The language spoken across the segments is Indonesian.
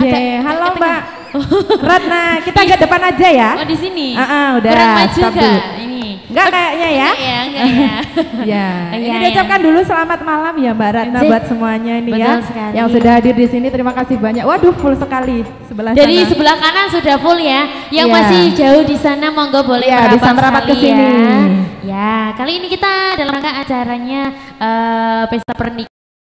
Halo Mbak Ratna, kita ke depan aja ya. Oh di sini. Udah. Kurang maju gak ini? Enggak kayaknya ya. Enggak ya. Ya. Ini diucapkan dulu selamat malam ya Mbak Ratna buat semuanya ini ya. Sekali. Yang sudah hadir di sini terima kasih banyak. Waduh full sekali sebelah Dari sana. sebelah kanan sudah full ya. Yang masih jauh di sana monggo boleh bisa merapat ke sini. Ya, kali ini kita dalam rangka acaranya pesta pernikahan.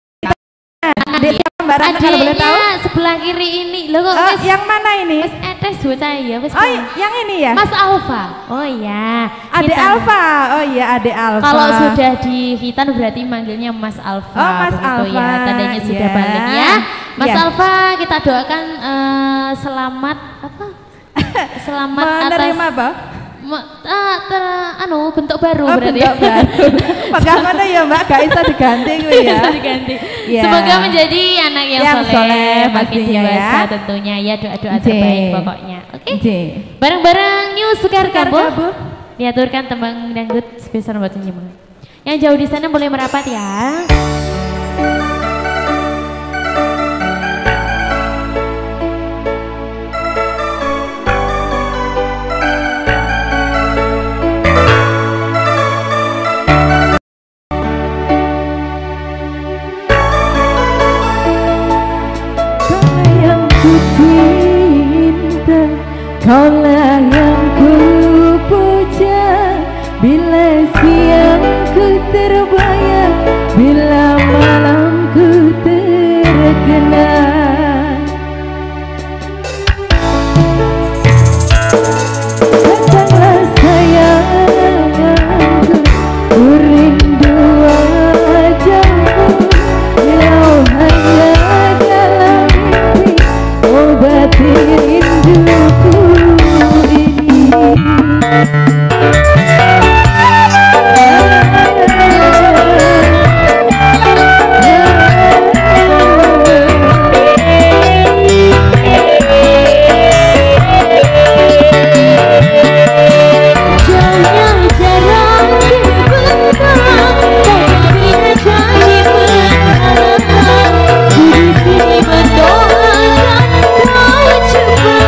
Mbak Ratna kalau boleh tahu? Sebelah kiri ini. Loh kok yang mana ini? Mas Etes bocah ya, Mas. Oh, yang ini ya? Mas Alfa. Oh iya. Ade Alfa. Oh iya, Ade Alfa. Kalau sudah di Hitan berarti manggilnya Mas Alfa. Oh, Mas Alfa. Ya, tandanya sudah balik ya. Mas Alfa, kita doakan selamat apa? Selamat menerima atas apa? Bentuk baru berarti. Bentuk baru. Pegangannya ya Mbak, gak bisa diganti gue ya. Bisa diganti. Semoga menjadi anak yang soleh, makin dewasa ya. Tentunya ya, doa-doa terbaik pokoknya. Oke. Bareng-bareng New Sekar Kambuh. Diaturkan tembang dangdut spesial buat penyimak. Yang jauh di sana boleh merapat ya. Kaulah yang ku puja, bila siang ku terbayang, bila malam ku terkenang. Datanglah sayangku, ku rindu wajahmu, walau hanya dalam mimpi, obati rinduku. Berdoa dan kau coba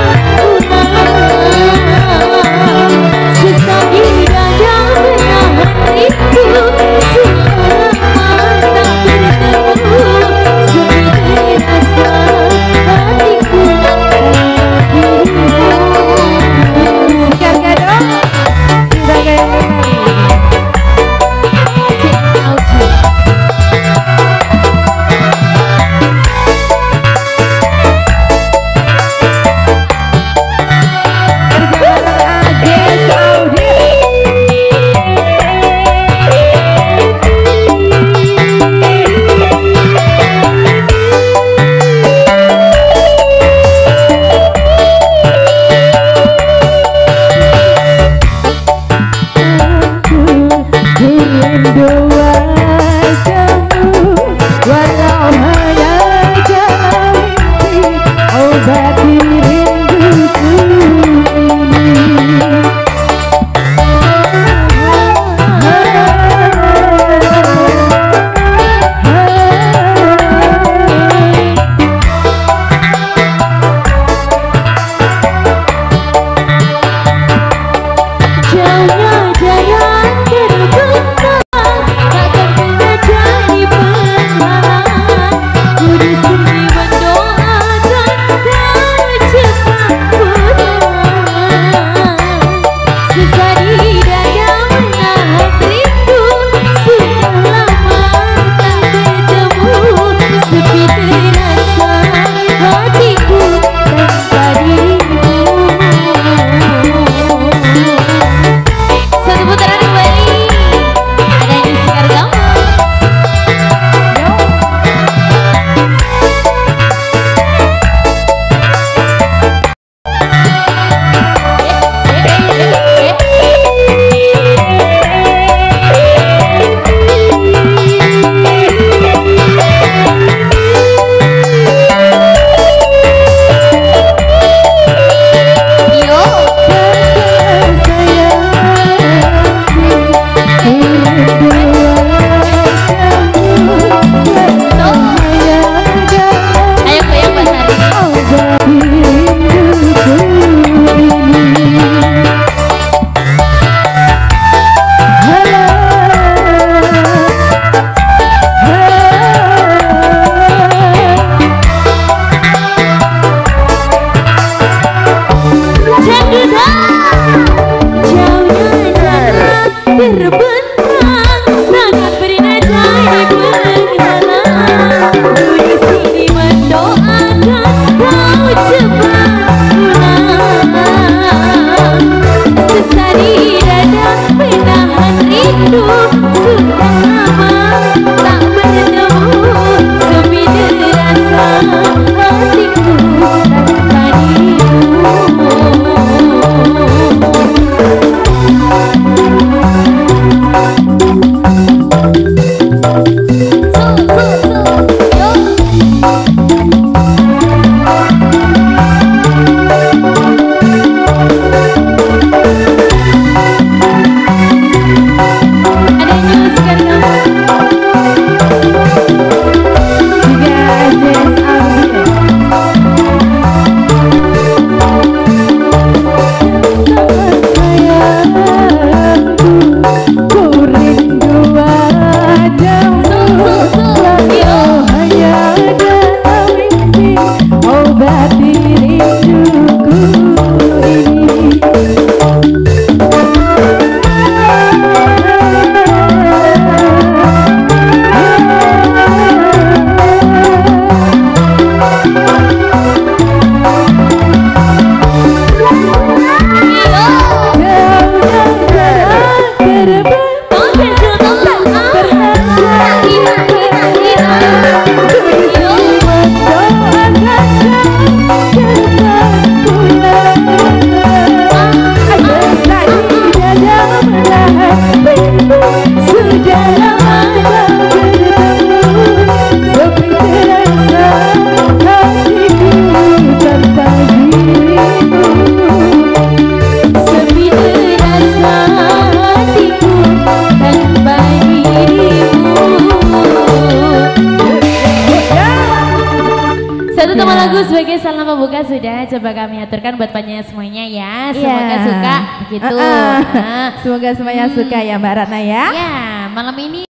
sebagai salam pembuka sudah coba kami aturkan buat panjangnya semuanya ya. Semoga suka begitu. Semoga semuanya suka ya Mbak Ratna ya. Ya, malam ini